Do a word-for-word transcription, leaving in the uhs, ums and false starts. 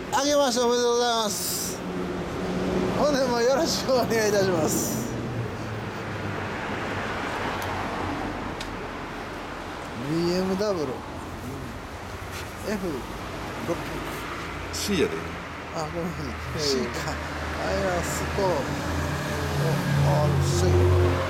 あけましておめでとうございます。本年もよろしくお願いいたします。ビーエムダブリュー エフろっぴゃく C やで。 あ、ごめんなさい C か。アイラスコー アールシー